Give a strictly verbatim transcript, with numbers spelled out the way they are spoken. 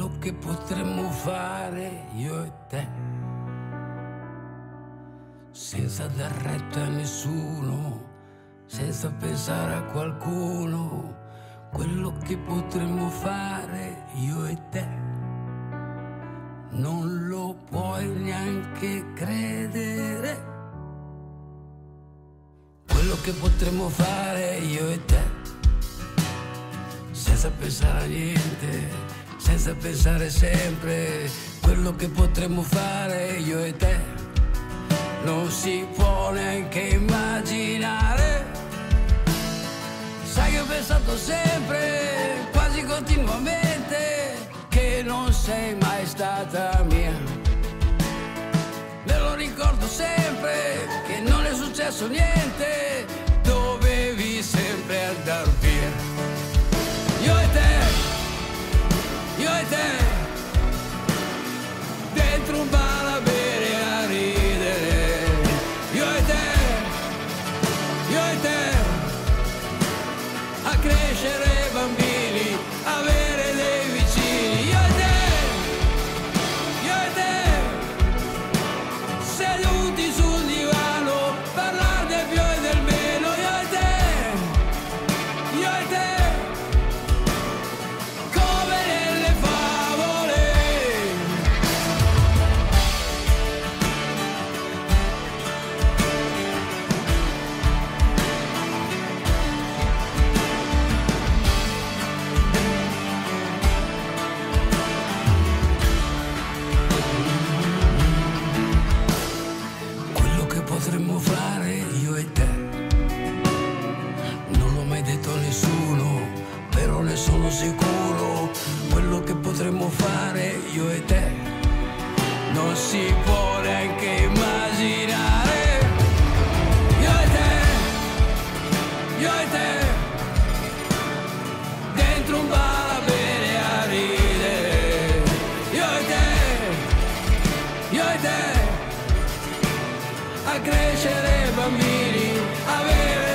quello che potremmo fare io e te, senza dar retta a nessuno, senza pensare a qualcuno, quello che potremmo fare io e te, non lo puoi neanche credere, quello che potremmo fare io e te, senza pensare a niente, senza pensare sempre, quello che potremmo fare io e te, non si può neanche immaginare. Sai che ho pensato sempre, quasi continuamente, che non sei mai stata mia. Me lo ricordo sempre, che non è successo niente, dovevi sempre andar via. Io e te, io e te, dentro un bar a bere e a ridere. Io e te, io e te, a crescere bambini, avere dei vicini. Io e te, io e te, seduti sul divano, parlare del più e del meno. Io e te, io e te, come nelle favole. Quello che potremmo fare io e te, non l'ho mai detto a nessuno, però ne sono sicuro, quello che potremmo fare io e te, non si può neanche immaginare. Io e te, io e te, dentro un bar a bere e a ridere. Io e te, io e te, a crescere bambini, avere